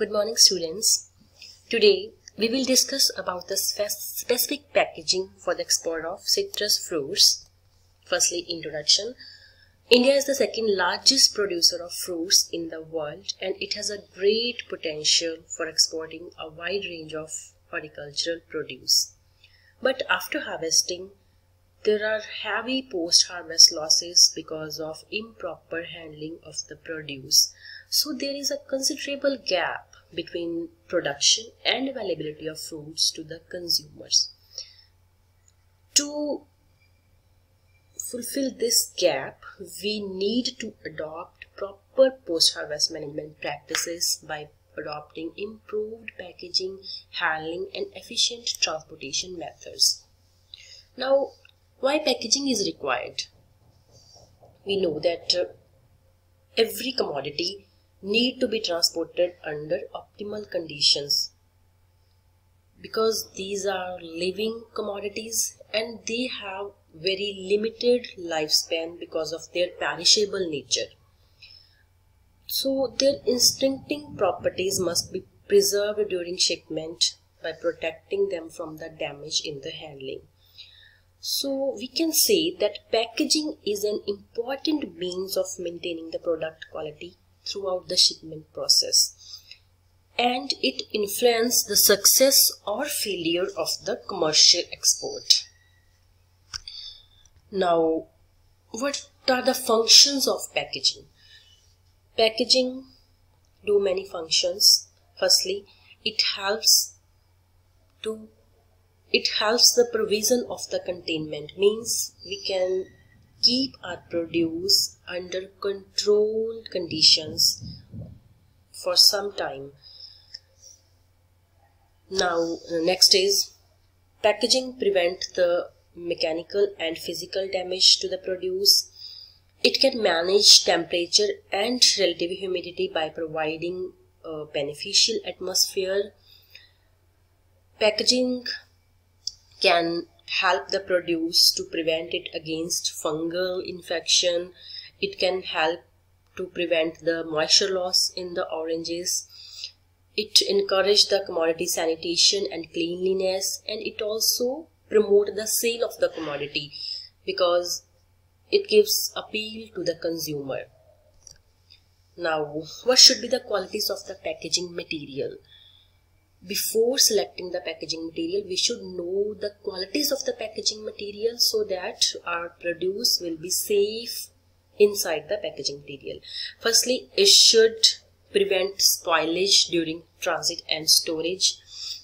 Good morning, students. Today we will discuss about the specific packaging for the export of citrus fruits. Firstly, introduction. India is the second largest producer of fruits in the world, and it has a great potential for exporting a wide range of horticultural produce. But after harvesting, there are heavy post-harvest losses because of improper handling of the produce. So there is a considerable gap between production and availability of fruits to the consumers. To fulfill this gap, we need to adopt proper post-harvest management practices by adopting improved packaging, handling, and efficient transportation methods. Now, why packaging is required? We know that every commodity need to be transported under optimal conditions because these are living commodities and they have very limited lifespan because of their perishable nature. So their instinctive properties must be preserved during shipment by protecting them from the damage in the handling. So we can say that packaging is an important means of maintaining the product quality throughout the shipment process, and it influences the success or failure of the commercial export. Now, what are the functions of packaging? Packaging do many functions. Firstly, it helps the provision of the containment, means we can keep our produce under controlled conditions for some time. Now, next is packaging prevent the mechanical and physical damage to the produce. It can manage temperature and relative humidity by providing a beneficial atmosphere. Packaging can help the produce to prevent it against fungal infection. It can help to prevent the moisture loss in the oranges. It encourages the commodity sanitation and cleanliness, and it also promotes the sale of the commodity because it gives appeal to the consumer. Now, what should be the qualities of the packaging material? Before selecting the packaging material, we should know the qualities of the packaging material so that our produce will be safe inside the packaging material. Firstly, it should prevent spoilage during transit and storage.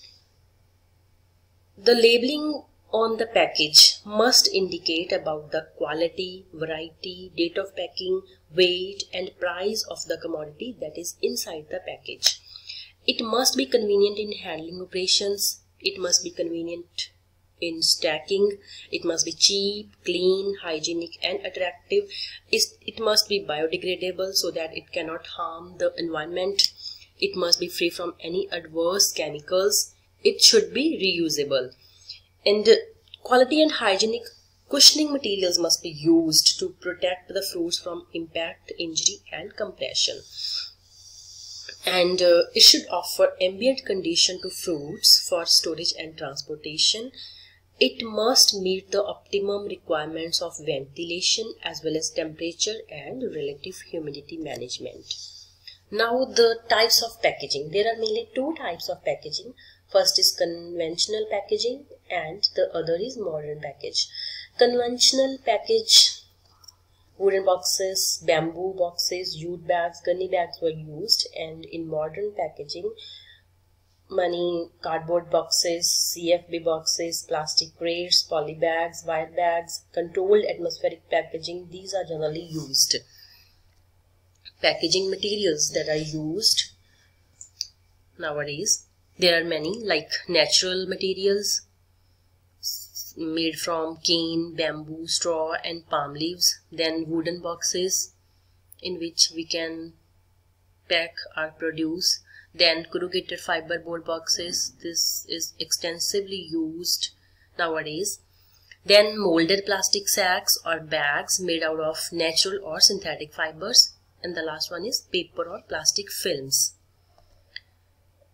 The labeling on the package must indicate about the quality, variety, date of packing, weight, and price of the commodity that is inside the package. It must be convenient in handling operations. It must be convenient in stacking. It must be cheap, clean, hygienic, and attractive. It must be biodegradable so that it cannot harm the environment. It must be free from any adverse chemicals. It should be reusable. And quality and hygienic cushioning materials must be used to protect the fruits from impact, injury, and compression. And it should offer ambient condition to fruits for storage and transportation. It must meet the optimum requirements of ventilation as well as temperature and relative humidity management. Now, the types of packaging. There are mainly two types of packaging. First is conventional packaging and the other is modern package. Conventional package, wooden boxes, bamboo boxes, jute bags, gunny bags were used, and in modern packaging, many cardboard boxes, CFB boxes, plastic crates, poly bags, wire bags, controlled atmospheric packaging, these are generally used. Packaging materials that are used nowadays, there are many like natural materials made from cane, bamboo, straw, and palm leaves. Then wooden boxes in which we can pack our produce. Then corrugated fiber board boxes. This is extensively used nowadays. Then molded plastic sacks or bags made out of natural or synthetic fibers. And the last one is paper or plastic films.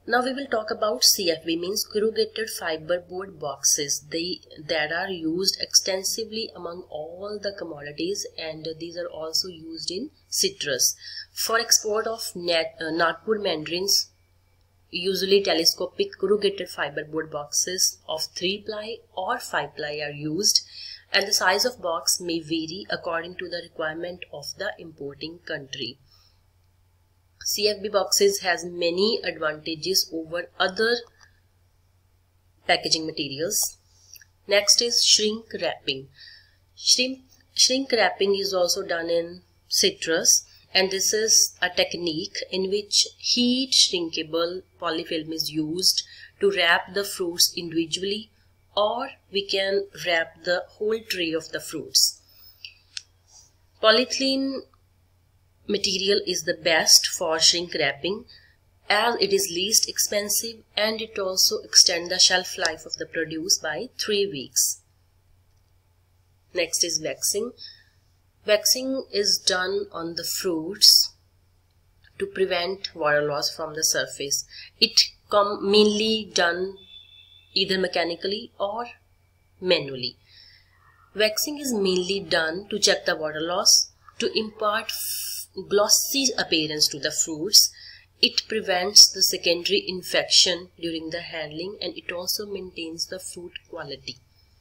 Now we will talk about CFB, means corrugated fiber board boxes. That are used extensively among all the commodities, and these are also used in citrus. For export of Nagpur mandarins, usually telescopic corrugated fiber board boxes of 3-ply or 5-ply are used, and the size of box may vary according to the requirement of the importing country. CFB boxes has many advantages over other packaging materials. Next is shrink wrapping. Shrink wrapping is also done in citrus, and this is a technique in which heat shrinkable polyfilm is used to wrap the fruits individually, or we can wrap the whole tray of the fruits. Polyethylene material is the best for shrink wrapping, as it is least expensive and it also extends the shelf life of the produce by 3 weeks. Next is waxing. Waxing is done on the fruits to prevent water loss from the surface. It mainly done either mechanically or manually. Waxing is mainly done to check the water loss, to impart glossy appearance to the fruits. It prevents the secondary infection during the handling, and it also maintains the fruit quality.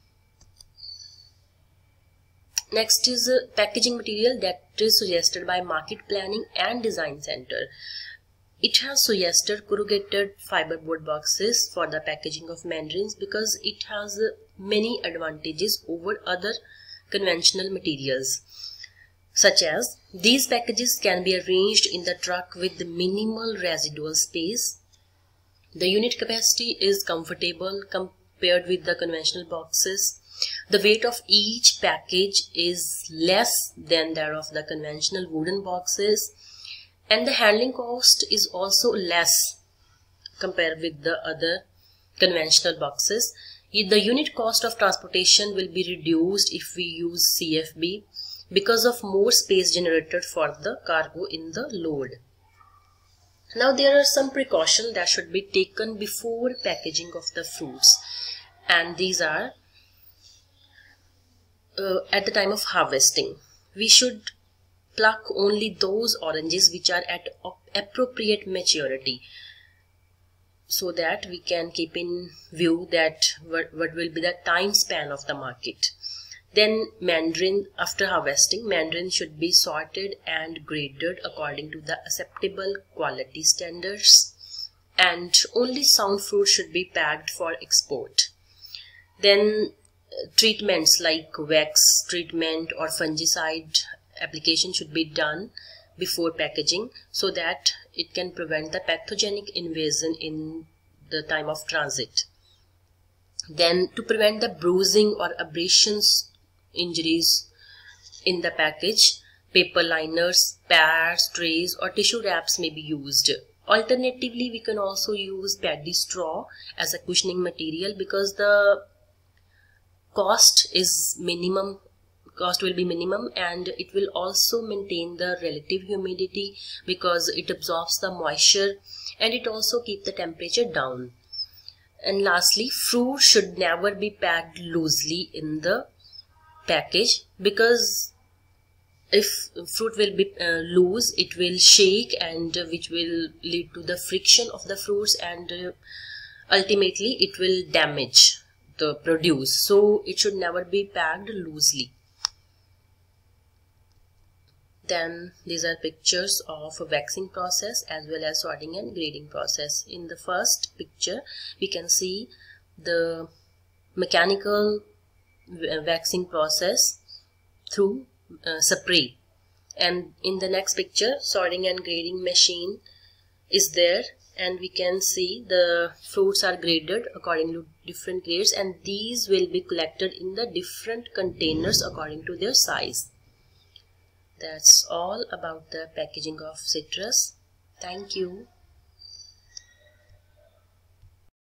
Next is packaging material that is suggested by Market Planning and Design Center. It has suggested corrugated fiberboard boxes for the packaging of mandarins because it has many advantages over other conventional materials, such as these packages can be arranged in the truck with minimal residual space. The unit capacity is comfortable compared with the conventional boxes. The weight of each package is less than that of the conventional wooden boxes, and the handling cost is also less compared with the other conventional boxes. The unit cost of transportation will be reduced if we use CFB because of more space generated for the cargo in the load. Now there are some precautions that should be taken before packaging of the fruits, and these are at the time of harvesting. We should pluck only those oranges which are at appropriate maturity, so that we can keep in view that what will be the time span of the market. Then mandarin, after harvesting, mandarin should be sorted and graded according to the acceptable quality standards, and only sound fruit should be packed for export. Then treatments like wax treatment or fungicide application should be done before packaging, so that it can prevent the pathogenic invasion in the time of transit. Then to prevent the bruising or abrasions injuries in the package, paper liners, pads, trays or tissue wraps may be used. Alternatively, we can also use paddy straw as a cushioning material because the cost will be minimum, and it will also maintain the relative humidity because it absorbs the moisture, and it also keeps the temperature down. And lastly, fruit should never be packed loosely in the package, because if fruit will be loose, it will shake, and which will lead to the friction of the fruits, and ultimately it will damage the produce. So it should never be packed loosely. Then these are pictures of a waxing process as well as sorting and grading process. In the first picture we can see the mechanical waxing process through spray, and in the next picture sorting and grading machine is there, and we can see the fruits are graded according to different grades, and these will be collected in the different containers according to their size. That's all about the packaging of citrus. Thank you.